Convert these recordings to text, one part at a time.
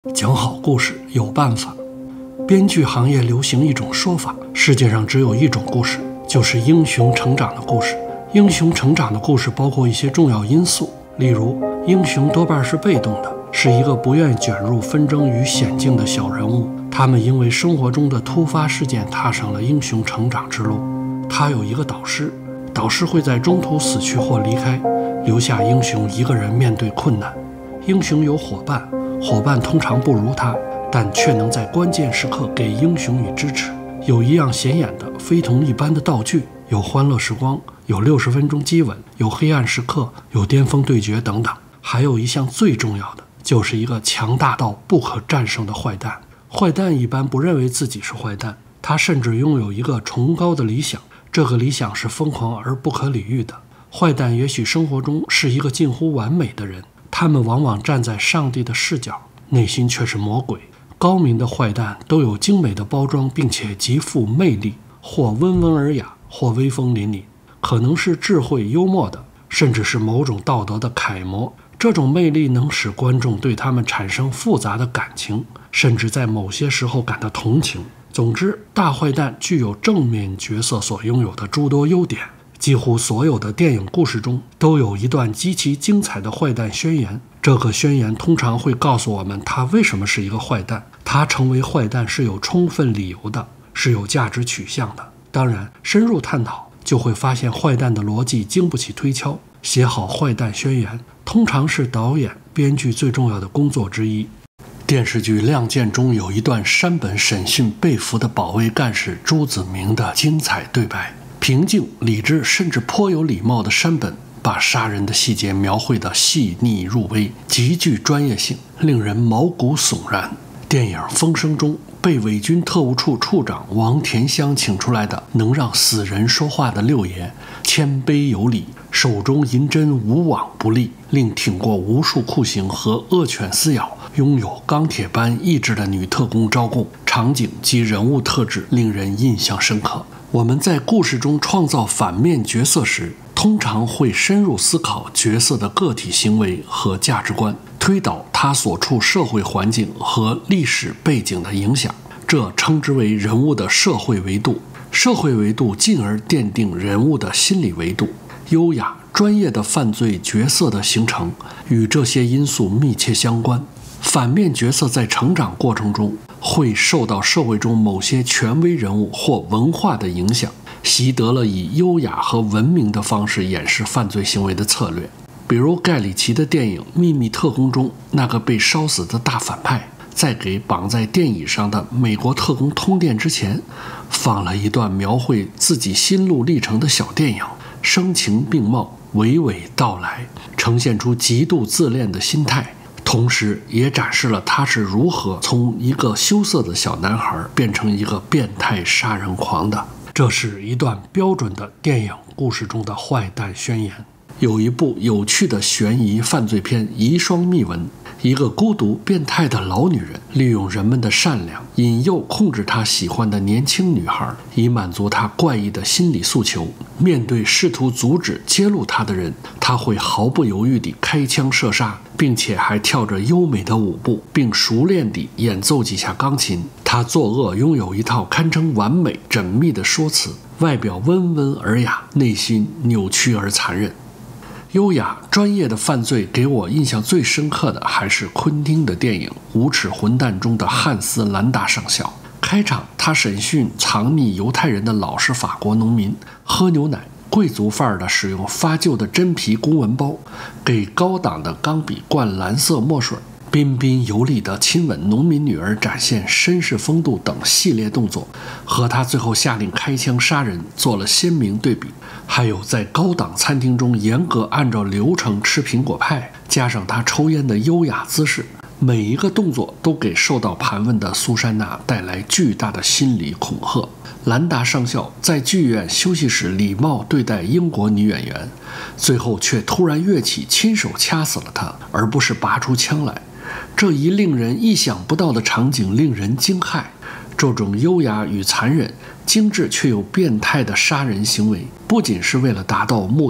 讲好故事有办法。编剧行业流行一种说法，世界上只有一种故事，就是英雄成长的故事。英雄成长的故事包括一些重要因素，例如英雄多半是被动的，是一个不愿卷入纷争与险境的小人物，他们因为生活中的突发事件踏上了英雄成长之路。他有一个导师，导师会在中途死去或离开，留下英雄一个人面对困难。英雄有伙伴，伙伴通常不如他，但却能在关键时刻给英雄以支持。有一样显眼的非同一般的道具，有欢乐时光，有60分钟激吻，有黑暗时刻，有巅峰对决等等。还有一项最重要的，就是一个强大到不可战胜的坏蛋。坏蛋一般不认为自己是坏蛋，他甚至拥有一个崇高的理想，这个理想是疯狂而不可理喻的。坏蛋也许生活中是一个近乎完美的人，他们往往站在上帝的视角，内心却是魔鬼。高明的坏蛋都有精美的包装，并且极富魅力，或温文尔雅，或威风凛凛，可能是智慧幽默的，甚至是某种道德的楷模。这种魅力能使观众对他们产生复杂的感情，甚至在某些时候感到同情。总之，大坏蛋具有正面角色所拥有的诸多优点。几乎所有的电影故事中都有一段极其精彩的坏蛋宣言，这个宣言通常会告诉我们他为什么是一个坏蛋，他成为坏蛋是有充分理由的，是有价值取向的。当然，深入探讨就会发现坏蛋的逻辑经不起推敲。写好坏蛋宣言通常是导演、编剧最重要的工作之一。电视剧《亮剑》中有一段山本审讯被俘的保卫干事朱子明的精彩对白。平静、理智，甚至颇有礼貌的山本，把杀人的细节描绘得细腻入微，极具专业性，令人毛骨悚然。电影《风声》中，被伪军特务处处长王田香请出来的能让死人说话的六爷，谦卑有礼，手中银针无往不利，令挺过无数酷刑和恶犬撕咬，拥有钢铁般意志的女特工招供，场景及人物特质令人印象深刻。我们在故事中创造反面角色时，通常会深入思考角色的个体行为和价值观，推导他所处社会环境和历史背景的影响，这称之为人物的社会维度。社会维度进而奠定人物的心理维度。优雅、专业的犯罪角色的形成与这些因素密切相关。反面角色在成长过程中会受到社会中某些权威人物或文化的影响，习得了以优雅和文明的方式掩饰犯罪行为的策略。比如盖里奇的电影《秘密特工》中，那个被烧死的大反派，在给绑在电椅上的美国特工通电之前，放了一段描绘自己心路历程的小电影，声情并茂，娓娓道来，呈现出极度自恋的心态，同时也展示了他是如何从一个羞涩的小男孩变成一个变态杀人狂的。这是一段标准的电影故事中的坏蛋宣言。有一部有趣的悬疑犯罪片《遗孀秘闻》，一个孤独变态的老女人利用人们的善良，引诱控制她喜欢的年轻女孩，以满足她怪异的心理诉求。面对试图阻止揭露她的人，她会毫不犹豫地开枪射杀，并且还跳着优美的舞步，并熟练地演奏几下钢琴。她作恶拥有一套堪称完美缜密的说辞，外表温文尔雅，内心扭曲而残忍。优雅专业的犯罪给我印象最深刻的还是昆汀的电影《无耻混蛋》中的汉斯·兰达上校。开场他审讯藏匿犹太人的老实法国农民，喝牛奶，贵族范儿的使用发旧的真皮公文包，给高档的钢笔灌蓝色墨水，彬彬有礼地亲吻农民女儿，展现绅士风度等系列动作，和他最后下令开枪杀人做了鲜明对比。还有在高档餐厅中严格按照流程吃苹果派，加上他抽烟的优雅姿势，每一个动作都给受到盘问的苏珊娜带来巨大的心理恐吓。兰达上校在剧院休息室礼貌对待英国女演员，最后却突然跃起亲手掐死了她，而不是拔出枪来。这一令人意想不到的场景令人惊骇。这种优雅与残忍、精致却又变态的杀人行为，不仅是为了达到目的，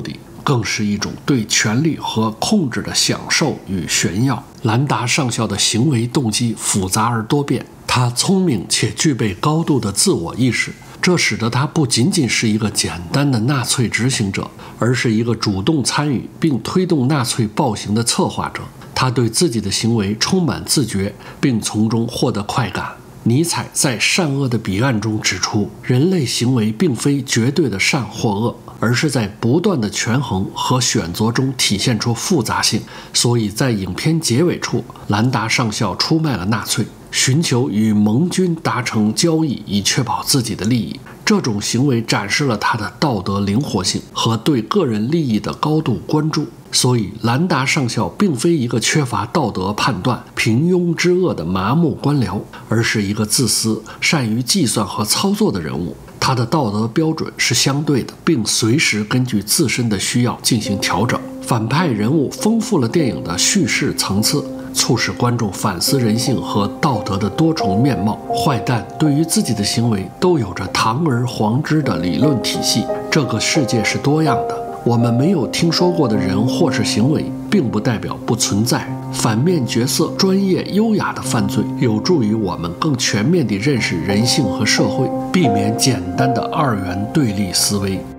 更是一种对权力和控制的享受与炫耀。兰达上校的行为动机复杂而多变，他聪明且具备高度的自我意识，这使得他不仅仅是一个简单的纳粹执行者，而是一个主动参与并推动纳粹暴行的策划者。他对自己的行为充满自觉，并从中获得快感。尼采在《善恶的彼岸》中指出，人类行为并非绝对的善或恶，而是在不断的权衡和选择中体现出复杂性。所以在影片结尾处，兰达上校出卖了纳粹，寻求与盟军达成交易，以确保自己的利益。这种行为展示了他的道德灵活性和对个人利益的高度关注。所以兰达上校并非一个缺乏道德判断、平庸之恶的麻木官僚，而是一个自私、善于计算和操作的人物。他的道德标准是相对的，并随时根据自身的需要进行调整。反派人物丰富了电影的叙事层次，促使观众反思人性和道德的多重面貌。坏蛋对于自己的行为都有着堂而皇之的理论体系。这个世界是多样的，我们没有听说过的人或是行为，并不代表不存在。反面角色专业优雅的犯罪，有助于我们更全面地认识人性和社会，避免简单的二元对立思维。